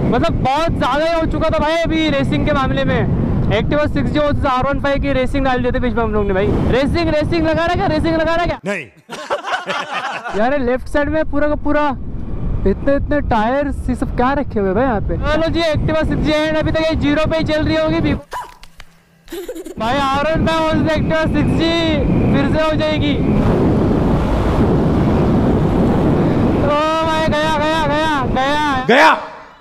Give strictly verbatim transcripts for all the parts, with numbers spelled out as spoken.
मतलब बहुत ज़्यादा ही हो चुका था भाई अभी रेसिंग के मामले में। एक्टिवा सिक्स जी और आर वन फाइव की रेसिंग डाल देते बीच में हम लोग ने भाई। रेसिंग रेसिंग लगा रहा क्या, रेसिंग लगा रहा क्या? नहीं यार लेफ्ट साइड में पूरा का पूरा इतने इतने टायर ये सब क्या रखे हुए भाई यहाँ पे। चलो जी एक्टिवा सिक्स जी एंड अभी तक ये जीरो पे ही चल रही होगी भी भाई। R one five Activa six G फिर से हो जाएगी। ओ भाई गया गया गया गया गया।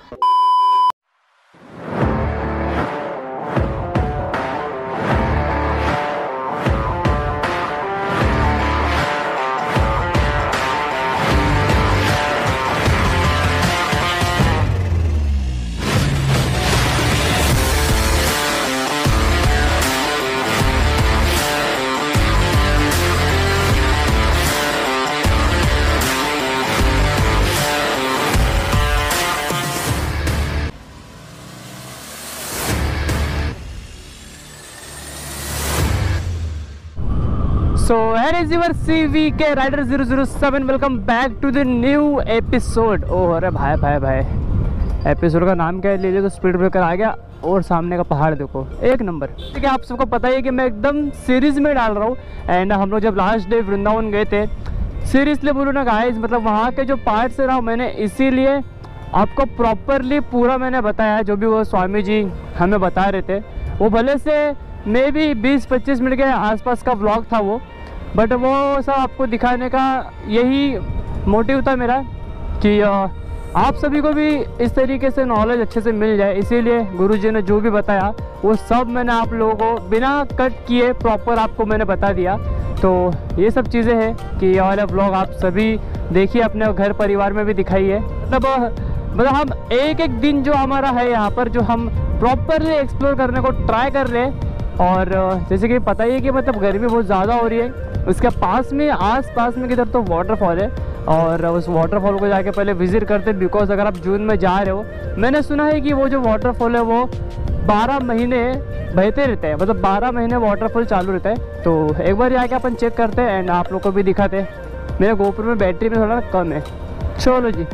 So here is your C V K Rider zero zero seven. Welcome back to the new episode. ओह अरे भाई भाई भाई एपिसोड का नाम क्या है ले तो स्पीड ब्रेकर आ गया और सामने का पहाड़ देखो एक नंबर। ठीक है आप सबको पता ही है कि मैं एकदम सीरीज में डाल रहा हूँ। एंड हम लोग जब लास्ट डे वृंदावन गए थे, सीरियसली बोलूँ ना गाइस, मतलब वहाँ के जो पार्ट्स है ना मैंने इसीलिए आपको प्रॉपरली पूरा मैंने बताया जो भी वो स्वामी जी हमें बता रहे थे। वो भले से मे भी बीस पच्चीस मिनट के आसपास का व्लॉग था वो, बट वो सब आपको दिखाने का यही मोटिव था मेरा कि आप सभी को भी इस तरीके से नॉलेज अच्छे से मिल जाए। इसीलिए गुरुजी ने जो भी बताया वो सब मैंने आप लोगों को बिना कट किए प्रॉपर आपको मैंने बता दिया। तो ये सब चीज़ें हैं कि ये वाला व्लॉग आप सभी देखिए, अपने घर परिवार में भी दिखाइए। मतलब मतलब हम एक एक दिन जो हमारा है यहाँ पर जो हम प्रॉपरली एक्सप्लोर करने को ट्राई कर रहे हैं। और जैसे कि पता ही है कि मतलब गर्मी बहुत ज़्यादा हो रही है, उसके पास में आस पास में किधर तो वाटरफॉल है और उस वाटरफॉल को जाके पहले विज़िट करते। बिकॉज अगर आप जून में जा रहे हो, मैंने सुना है कि वो जो वाटरफॉल है वो बारह महीने बहते रहते हैं, मतलब बारह महीने वाटरफॉल चालू रहता है। तो एक बार जाके अपन चेक करते हैं एंड आप लोग को भी दिखाते हैं। मेरे गोप्रो में बैटरी में थोड़ा कम है। चलो जी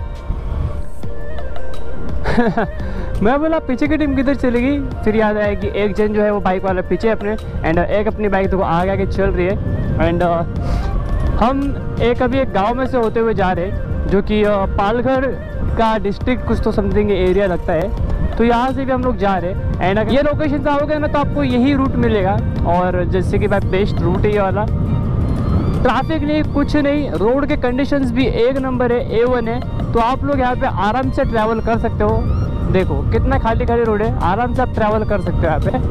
मैं बोला पीछे की टीम किधर चलेगी, फिर याद आया कि एक जन जो है वो बाइक वाला पीछे अपने एंड एक अपनी बाइक तो आगे आगे चल रही है। एंड हम एक अभी एक गांव में से होते हुए जा रहे हैं जो कि पालघर का डिस्ट्रिक्ट कुछ तो समथिंग एरिया लगता है। तो यहाँ से भी हम लोग जा रहे हैं एंड ये लोकेशन से आओगे ना तो आपको यही रूट मिलेगा। और जैसे कि भाई बेस्ट रूट है ये वाला, ट्रैफिक नहीं कुछ नहीं, रोड के कंडीशंस भी एक नंबर है, ए वन है। तो आप लोग यहाँ पे आराम से ट्रैवल कर सकते हो। देखो कितना खाली खाली रोड है, आराम से आप ट्रैवल कर सकते हो यहाँ पे।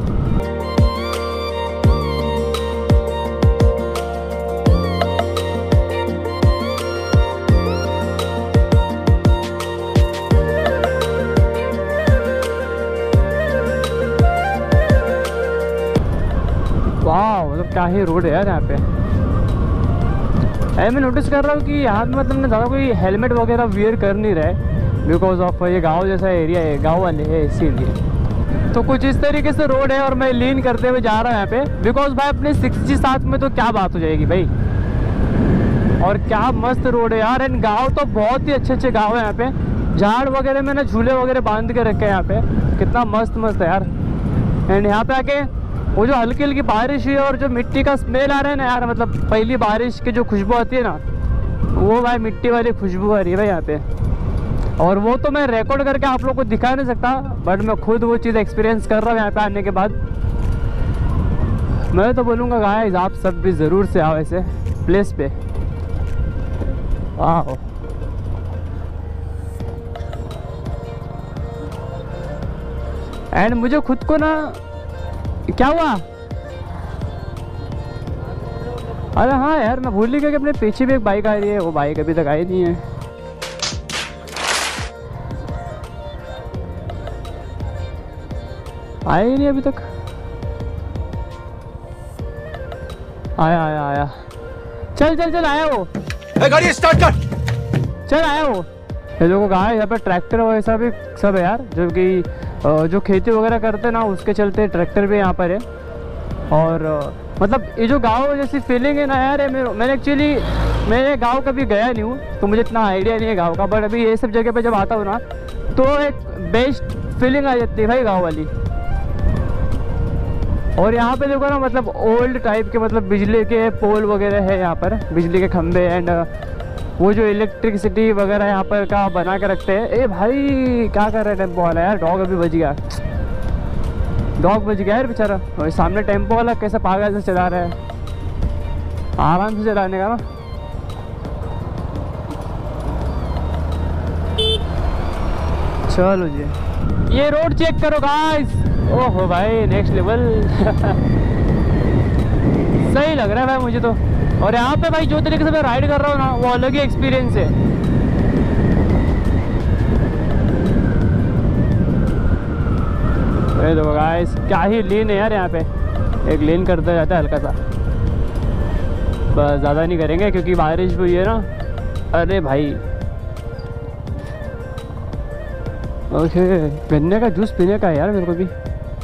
वाह मतलब क्या ही रोड है यार यहाँ पे। मैं नोटिस कर रहा हूँ कि यहाँ पे मतलब ना ज़्यादा कोई हेलमेट वगैरह वियर कर नहीं रहा है बिकॉज ऑफ ये गांव जैसा एरिया है, गांव वाले है इसीलिए। तो कुछ इस तरीके से रोड है और मैं लीन करते हुए जा रहा हूँ यहाँ पे बिकॉज भाई अपने सिक्स जी साथ में तो क्या बात हो जाएगी भाई। और क्या मस्त रोड है यार। एंड गाँव तो बहुत ही अच्छे अच्छे गाँव है यहाँ पे, झाड़ वगैरह में ना झूले वगैरह बांध के रखे हैं यहाँ पे, कितना मस्त मस्त है यार। एंड यहाँ पे आके वो जो हल्की हल्की बारिश हुई है और जो मिट्टी का स्मेल आ रहा है ना यार, मतलब पहली बारिश की जो खुशबू आती है ना वो भाई मिट्टी वाली खुशबू आ रही है भाई यहाँ पे। और वो तो मैं रिकॉर्ड करके आप लोग को दिखा नहीं सकता, बट मैं खुद वो चीज़ एक्सपीरियंस कर रहा हूँ यहाँ पे आने के बाद। मैं तो बोलूँगा गाइस आप सब भी ज़रूर से आओ ऐसे प्लेस पे। आओ एंड मुझे खुद को ना क्या हुआ, अरे हाँ यार मैं भूल ही गया कि अपने पीछे भी एक बाइक आ रही है, वो बाइक अभी तक आई नहीं है। आया ही नहीं अभी तक। आया आया आया चल चल चल आया वो, गाड़ी स्टार्ट कर। चल आया वो। ये लोगों का यहाँ पे ट्रैक्टर वैसा भी सब है यार, जो कि जो खेती वगैरह करते हैं ना उसके चलते ट्रैक्टर भी यहाँ पर है। और मतलब ये जो गांव जैसी फीलिंग है ना यार, मैंने एक्चुअली मैंने गांव कभी गया नहीं हूँ तो मुझे इतना आइडिया नहीं है गांव का, बट अभी ये सब जगह पे जब आता हूँ ना तो एक बेस्ट फीलिंग आ जाती है भाई गाँव वाली। और यहाँ पे देखो ना, मतलब ओल्ड टाइप के, मतलब बिजली के पोल वगैरह है यहाँ पर, बिजली के खंभे, एंड वो जो इलेक्ट्रिसिटी वगैरह यहाँ पर का बना के रखते हैं। ए भाई क्या कर रहे हैं टेम्पो वाला यार, डॉग अभी बच गया, डॉग बच गया यार बेचारा। और सामने टेम्पो वाला कैसा पागल से चला रहा है, आराम से चलाने का ना। चलो जी, ये रोड चेक करो गाइस। ओहो भाई नेक्स्ट लेवल सही लग रहा है भाई मुझे तो। और यहाँ पे भाई जो तरीके से मैं राइड कर रहा हूँ ना, वो अलग ही एक्सपीरियंस है। अरे देखो गाइस, क्या ही लेन है यार यहाँ पे, एक लेन करता जाता है हल्का सा, बस ज़्यादा नहीं करेंगे क्योंकि बारिश हुई है ना। अरे भाई ओके, गन्ने का जूस पीने का है यार मेरे को भी।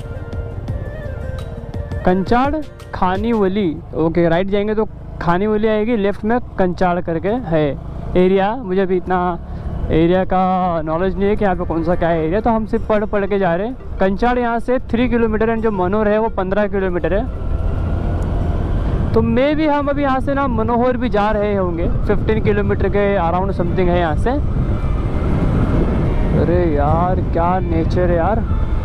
कंचाड़ खानीवली, ओके राइट जाएंगे तो खानीवली आएगी, लेफ्ट में कंचाड़ करके है एरिया। मुझे अभी इतना एरिया का नॉलेज नहीं है कि यहाँ पे कौन सा क्या है एरिया, तो हम सिर्फ पढ़ पढ़ के जा रहे हैं। कंचाड़ यहाँ से थ्री किलोमीटर है, जो मनोहर है वो पंद्रह किलोमीटर है। तो मे भी हम अभी यहाँ से ना मनोहर भी जा रहे होंगे, फिफ्टीन किलोमीटर के अराउंड समथिंग है यहाँ से। अरे यार क्या नेचर है यार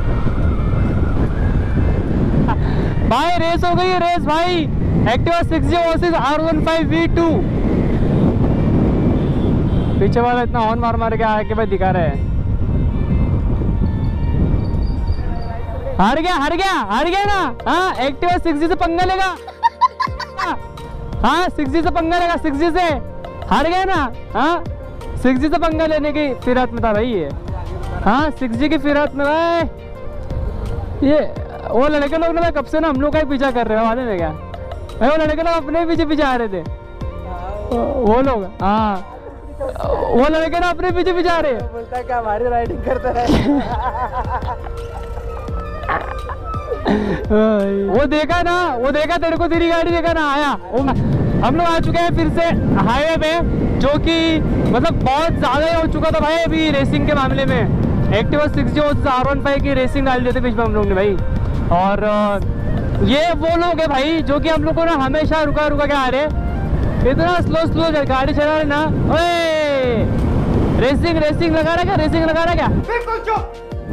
भाई। रेस हो गई है, रेस भाई। Activa six G versus R one five V two. पीछे वाला इतना हॉर्न मार मार के आके भाई दिखा रहे हैं। हार गया हार गया हार गया ना। हाँ एक्टिवा सिक्स जी से पंगा लेगा। हाँ सिक्स जी से पंगा लेगा, सिक्स जी से हार गया ना। हाँ सिक्स जी से पंगा लेने की फिरात में था भाई ये। हाँ सिक्स जी की फिरात में भाई। ये वो लड़के लोग ना कब से ना हम लोग का ही पीछा कर रहे हो, मालूम है क्या भाई। वो लड़के लोग अपने पीछे पीछे आ रहे थे, वो लोग। हाँ वो लड़के ना अपने पीछे पीछे आ रहे हैं। बोलता है क्या हमारी राइडिंग करते रहे। वो देखा ना, वो देखा तेरे को, तेरी गाड़ी देखा ना आया। हम लोग आ चुके हैं फिर से हाईवे पे, जो कि मतलब बहुत ज़्यादा हो चुका था भाई अभी रेसिंग के मामले में। एक्टिवा सिक्स जी और आर वन फाइव की रेसिंग डाल देते बीच में हम लोग ने भाई। और ये वो लोग है भाई जो कि हम लोग को ना हमेशा रुका रुका के आ रहे, इतना स्लो स्लो गाड़ी चला रहे ना। ओए रेसिंग रेसिंग लगा रहा क्या, रेसिंग लगा रहा क्या? बिल्कुल चुप।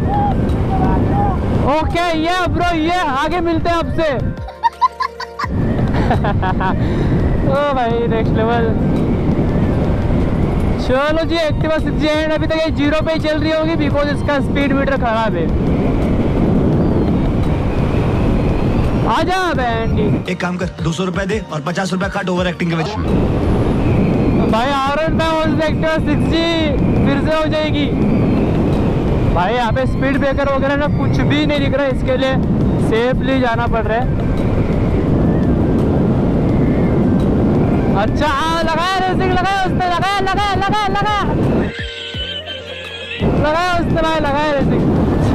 ओके ये ब्रो, ये आगे मिलते हैं आपसे। ओ भाई नेक्स्ट लेवल। चलो जी एक्टिवा सिक्स जी एंड अभी तक ये जीरो पे ही चल रही होगी बिकॉज इसका स्पीड मीटर खराब है। आजा बैंडी। एक काम कर, दो सौ रुपए दे और पचास रुपए काट ओवर एक्टिंग के वजह। भाई R one Activa six G फिर से हो जाएगी भाई। यहाँ पे स्पीड ब्रेकर वगैरह ना कुछ भी नहीं दिख रहा है, इसके लिए सेफली जाना पड़ रहा है। अच्छा लगाया रेसिंग, लगाया उसने, लगाया लगाया लगाया लगाया लगाया उसने भाई, लगाया रेसिंग।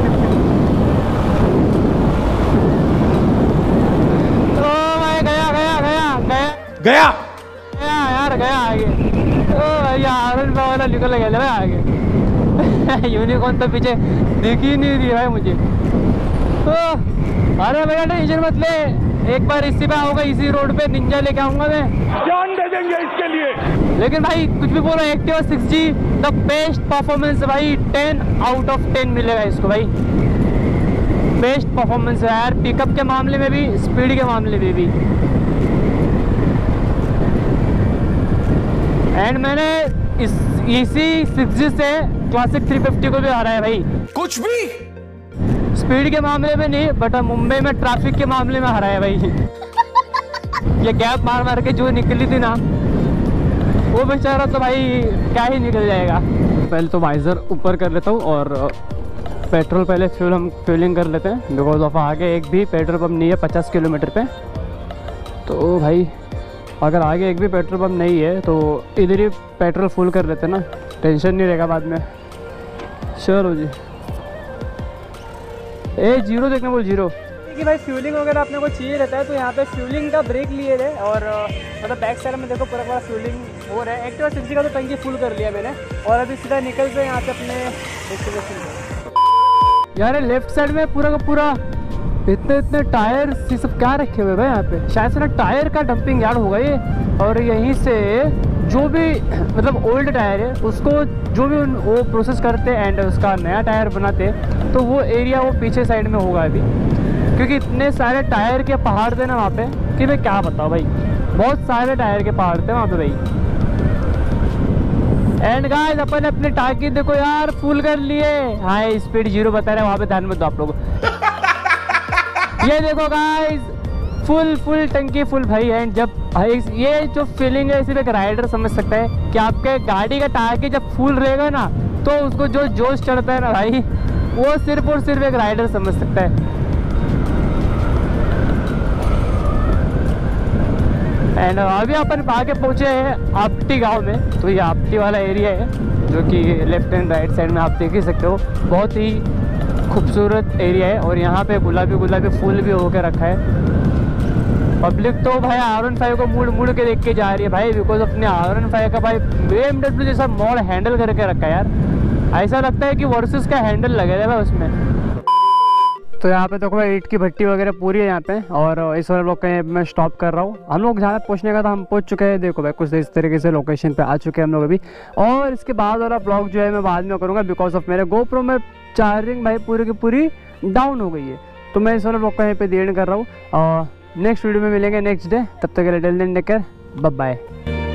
ओ भाई गया गया गया गया गया गया यार, गया आगे। ओ भाई यार वाला निकल गया भाई आगे। यूनिकॉर्न तो पीछे दिख ही नहीं रही भाई मुझे। तो अरे भैया टेंशन मत ले, एक बार इसी पे आऊंगा, इसी रोड पे निंजा लेके आऊंगा मैं, जान दे देंगे इसके लिए। लेकिन भाई कुछ भी बोलो, Activa six G the best performance भाई। टेन आउट ऑफ टेन मिलेगा इसको भाई, बेस्ट परफॉर्मेंस है यार। पिकअप के मामले में भी, स्पीड के मामले में भी। एंड मैंने इस इसी सिक्स जी से क्लासिक थ्री फिफ्टी को भी हराया है भाई। कुछ भी स्पीड के मामले में नहीं, बट मुंबई में ट्रैफिक के मामले में हराया भाई। ये गैप मार मार के जो निकली थी ना, वो बेचारा तो भाई क्या ही निकल जाएगा। पहले तो वाइजर ऊपर कर लेता हूँ और पेट्रोल पहले फ्यूल हम फ्यूलिंग कर लेते हैं बिकॉज ऑफ आगे एक भी पेट्रोल पंप नहीं है पचास किलोमीटर पे। तो भाई अगर आगे एक भी पेट्रोल पंप नहीं है तो इधर ही पेट्रोल फुल कर लेते हैं ना, टेंशन नहीं रहेगा बाद में। चलो जी, ए जीरो देखने बोल, जीरो कि भाई फ्यूलिंग वगैरह अपने को चाहिए रहता है, तो यहाँ पे फ्यूलिंग का ब्रेक लिए थे और मतलब बैक साइड में देखो पूरा पूरा फ्यूलिंग हो रहा है। एक्टिवा सिक्सटी का तो टंकी फुल कर लिया मैंने और अभी सीधा निकलते हैं यहाँ से अपने डेस्टिनेशन पे। यार लेफ्ट साइड में पूरा का पूरा इतने इतने टायर ये सब क्या रखे हुए भाई यहाँ पे, शायद से ना टायर का डंपिंग यार्ड होगा ये। और यहीं से जो भी मतलब ओल्ड टायर है उसको जो भी उन वो प्रोसेस करते एंड उसका नया टायर बनाते, तो वो एरिया वो पीछे साइड में होगा अभी, क्योंकि इतने सारे टायर के पहाड़ थे ना वहाँ पे कि मैं क्या बताऊँ भाई, बहुत सारे टायर के पहाड़ थे वहाँ पे भाई। एंड गाइस अपन अपने टाकी देखो यार फुल कर लिए, हाई स्पीड जीरो बता रहे हैं वहाँ पे, ध्यान मत दो आप लोग। ये देखो गाइस फुल फुल टंकी फुल भाई। एंड जब भाई ये जो फीलिंग है सिर्फ एक राइडर समझ सकता है कि आपके गाड़ी का टाकी जब फुल रहेगा ना तो उसको जो जोश चढ़ता है ना भाई, वो सिर्फ और सिर्फ एक राइडर समझ सकता है। एंड अभी अपन आगे पहुँचे हैं आपटी गांव में। तो ये आपटी वाला एरिया है जो कि लेफ्ट एंड राइट साइड में आप देख ही सकते हो, बहुत ही खूबसूरत एरिया है। और यहाँ पे गुलाबी गुलाबी फूल भी होकर रखा है। पब्लिक तो भाई आर वन फाइव को मुड़ मुड़ के देख के जा रही है भाई, बिकॉज अपने आर वन फाइव का भाई बी एम डब्ल्यू जैसा मॉड हैंडल करके रखा है यार, ऐसा लगता है कि वर्सेस का हैंडल लगे है भाई उसमें। तो यहाँ पे देखो भाई ईंट की भट्टी वगैरह पूरी है यहाँ पे, और इस वाले लोग कहीं मैं स्टॉप कर रहा हूँ। हम लोग जहाँ पहुँचने का था हम पहुँच चुके हैं। देखो भाई कुछ इस तरीके से लोकेशन पे आ चुके हैं हम लोग अभी। और इसके बाद वाला ब्लॉग जो है मैं बाद में करूँगा, बिकॉज ऑफ मेरे गोप्रो में चार्जिंग भाई पूरी की पूरी डाउन हो गई है। तो मैं इस वाले ब्लॉग का यहीं पे एंड कर रहा हूँ और नेक्स्ट वीडियो में मिलेंगे नेक्स्ट डे। तब तक के लिए till then take care, bye bye.